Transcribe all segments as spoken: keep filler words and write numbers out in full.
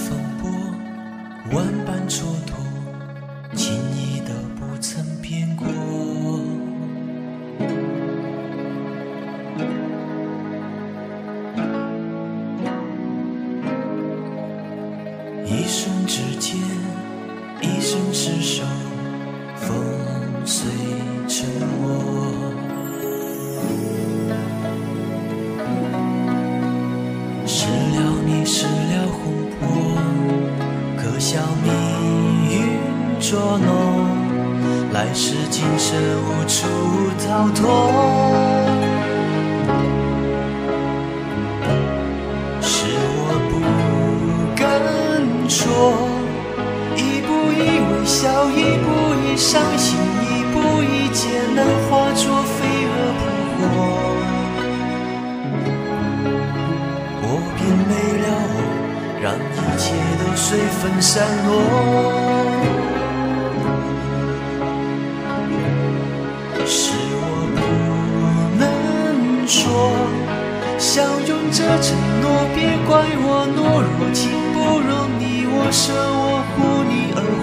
风波，万般蹉跎，轻易的不曾变过。一瞬之间，一生厮守，风随沉默。失了你，失了魂魄，可笑命运捉弄，来世今生无处逃脱。是我不敢说，一步一微笑，一步一伤心，一步一艰难，化作飞蛾扑火。我便没了我，让一切都随风散落。是我不能说，相拥着承诺，别怪我懦弱，情不容你我舍，我护你而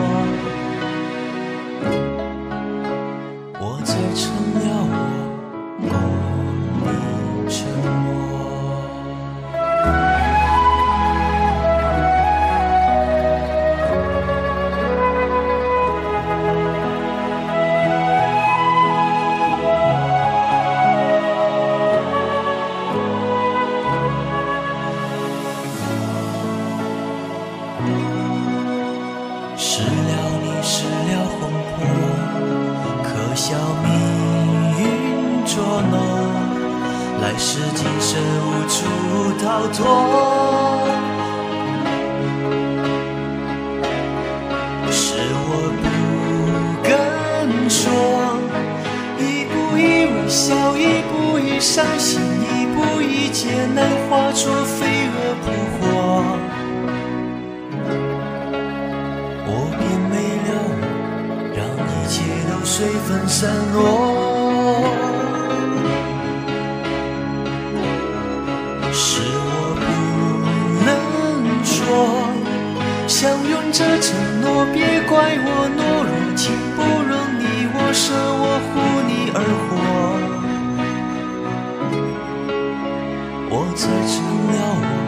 活。我才成了我，共你沉默。失了你，失了魂魄，可笑命运捉弄，来世今生无处逃脱。是我不敢说，一步一微笑，一步一伤心，一步一艰难，化作飞蛾扑火。我便没了我，让一切都随风散落。是我不能说，相拥着承诺，别怪我懦弱，情不容你我舍，我护你而活。我才成了我。